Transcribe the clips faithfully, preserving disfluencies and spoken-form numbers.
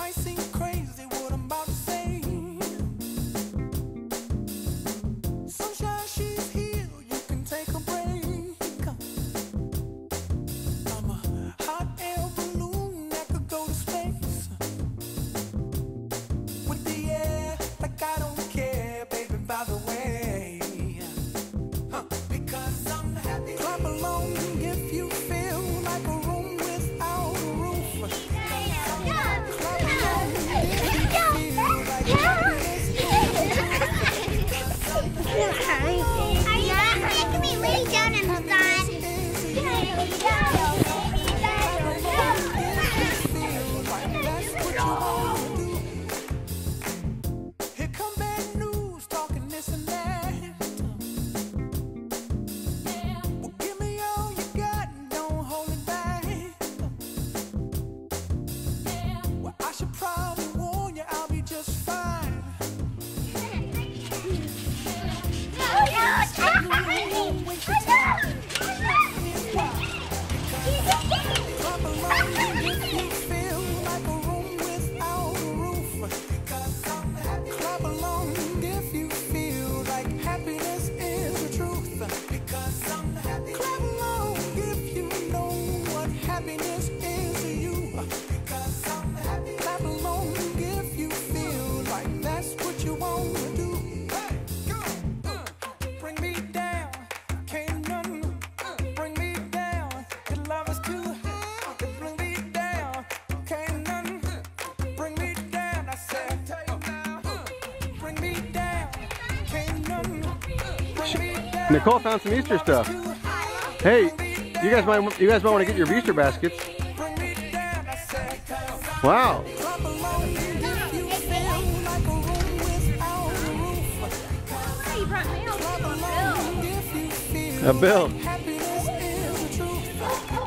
might seem crazy what I'm about to say. Sunshine, she's here, you can take a break. I'm a hot air balloon that could go to space. With the air, like I don't care, baby, by the way. Huh. Because I'm happy. Clap along if you feel like a room without a roof. Clap along if you feel like happiness is. Are you guys making me lay down in the sun? Here come bad news, talking this and that. Well, give me all you got and don't hold it back. Well, I should probably warn you, I'll be just fine. Clap along if you feel like a room without a roof. Clap along if you feel like happiness is the truth. Because I'm happy. Clap along if you know what happiness is to you. Because I'm happy. Clap along if you feel like that's what you want to do. Hey, go. Uh, bring me down, can't none bring me down. Your love is too high. Bring me down, can't none bring me down. I said, bring me down, can't none bring me down. Nicole found some Easter stuff. Hey, you guys might you guys might want to get your Easter baskets. Bring me down, I said. Wow. Clap along if you feel like a room without a roof. You brought mail. Clap along if you feel A bill. like happiness is the truth.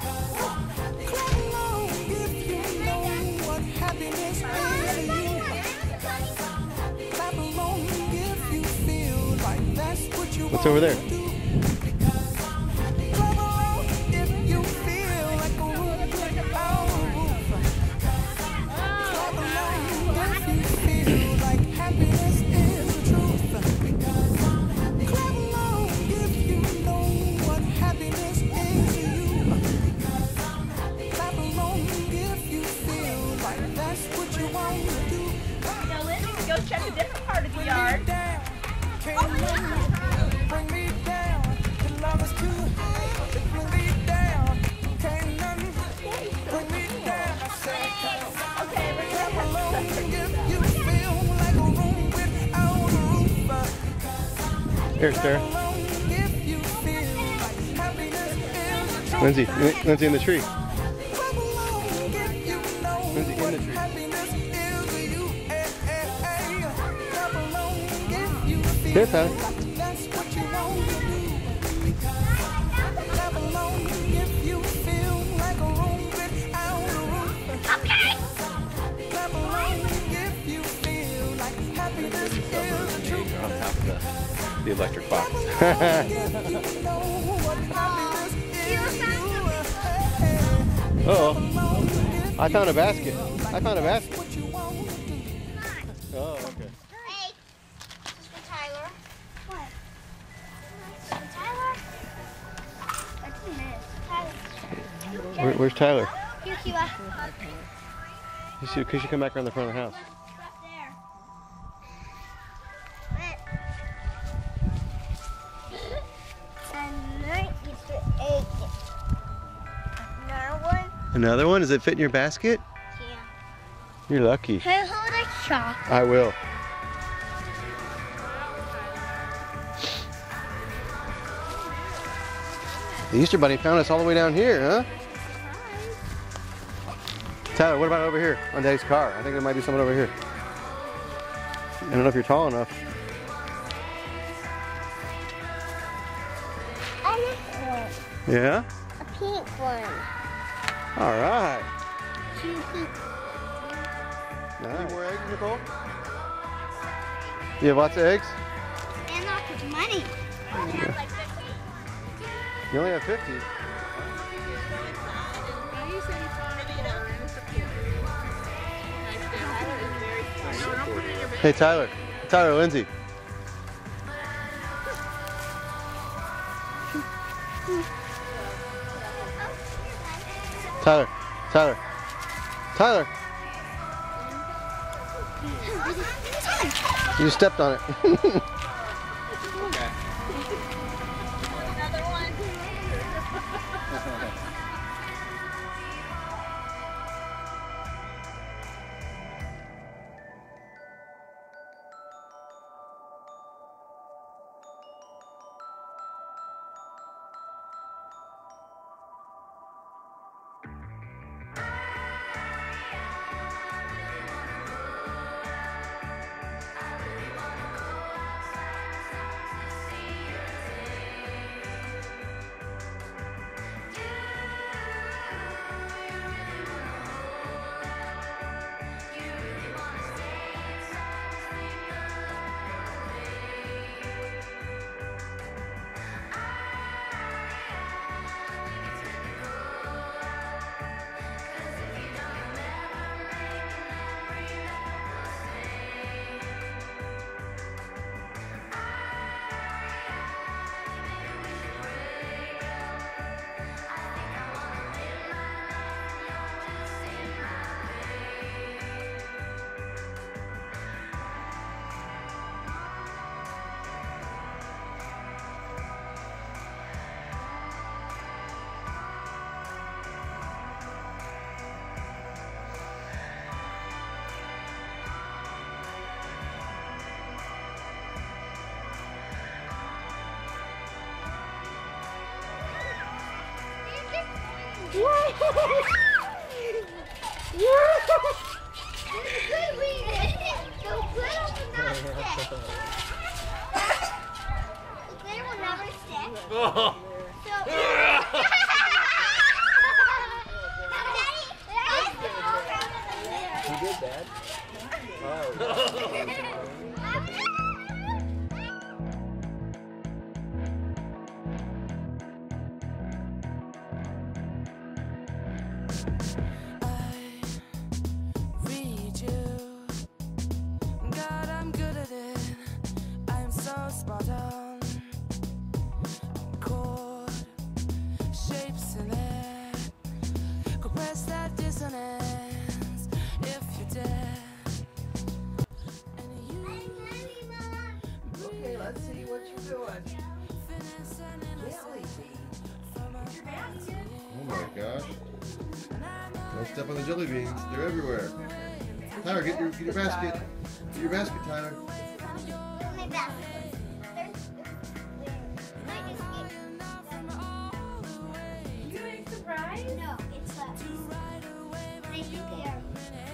Clap along if you know what happiness is to you. Clap along if you feel like that's what you What's over there? want to do. Clap along if you feel like a room without a roof. Clap along if you feel like happiness is the truth. Clap along if you know what happiness is to you. Clap along if you feel like that's what you want to do. Now let's go check a different part of the yard. Down, can't none bring me down. Your love is too high. Bring me down, can't none bring me down. I said, Okay, we're clap gonna along if you feel like a room without a roof. Here, Sarah. Clap along if you feel like happiness is the truth. Lindsay, Lindsay in the tree. Clap along if you know Lindsay, in what the tree. happiness is to you. Eh, eh, eh. Clap along if you feel Here, Tyler. like that's what you want to do. Clap along if you feel like a room without a roof. Clap along if you feel like happiness is the truth. On top of the, the electric box. If you know what happiness is to you. Eh, eh. Oh, I found a basket. I found a basket. What you want to do. Oh, okay. Hey, this is for Tyler. What? This is for Tyler? What's in this? Tyler. Where, where's Tyler? Here, Kiwa. You should, you should come back around the front of the house. Up there. And night is for eight. Another one? Another one? Does it fit in your basket? Yeah. You're lucky. Can I hold a chalk? I will. The Easter Bunny found us all the way down here, huh? Tyler, what about over here on Daddy's car? I think there might be someone over here. I don't know if you're tall enough. I like one. Yeah? A pink one. All right. Two pink. Nice. Any more eggs, Nicole? You have lots of eggs? And lots of money. Yeah. You only have fifty. Hey, Tyler. Tyler, Lindsay. Tyler. Tyler. Tyler. You stepped on it. Another one. Who did that? Read you. God, I'm good at it. I'm so spot on. Chord shapes in it. Compress that dissonance if you're dead. And you Okay, let's see what you're doing. Jelly beans. Oh my gosh. Don't step on the jelly beans. They're everywhere. Tyler, get your, get your basket. Get your basket, Tyler. My basket. There's, I just get. You ain't surprised? No, it's uh, I think they are.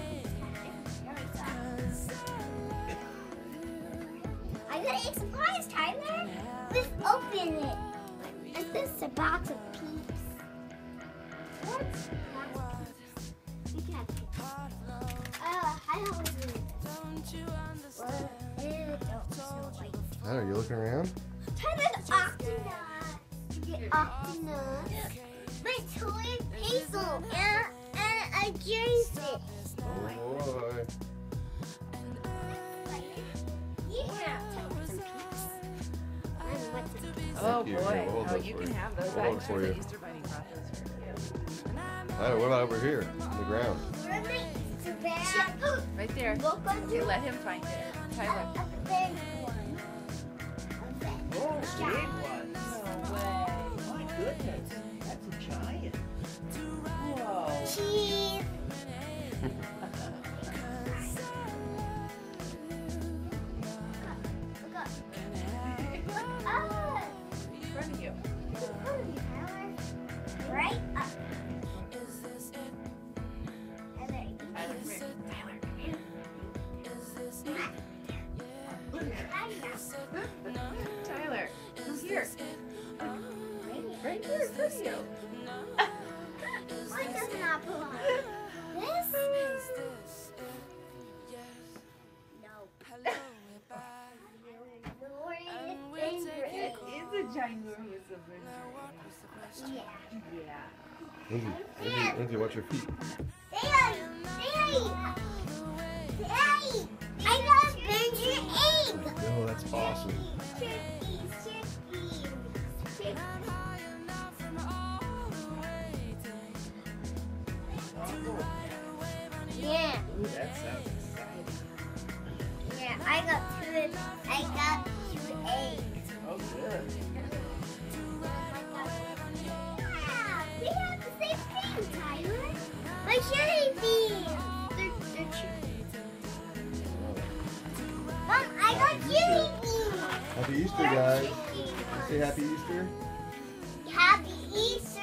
I got a surprise, Tyler. Let's open it. Is this a box of peeps? What? You can't. Uh, I don't want to do this. What? Ew, don't smell like- Tyler, you looking around? Tyler's Octonut. The Octonut. My toy Hazel and, and I changed it. Oh boy. Yeah. Some peeps. And what's it? Oh Thank you. boy. Here, we'll hold Oh, those you for can you. have those. We'll hold I'm it sure for the you. Easter Bunny brought those for you. Tyler, what about over here on the ground? Where am I? It's a bag. Right there. Look under You let him find it. Tyler. a big one. A big Oh, big giant. one. No way. My goodness. That's a giant. Whoa. Cheese. Look up. Look up. In front of you. Right up. And then Tyler, come here. Tyler, come here. Tyler, come here. Right here in front of you. Why does it not belong? This? No. It is a ginormous adventure. Yeah. Yeah. Lindsay, Lindsay, Lindsay, watch your feet. Daddy! Daddy! Daddy! I got a that sounds exciting. Yeah, I got two. I got two eggs. Oh, good. Yeah, we have the same thing, Tyler. My chili beans. They're, they're chili. Mom, I got chili beans. Happy Easter, They're guys. chili beans. Say Happy Easter. Happy Easter.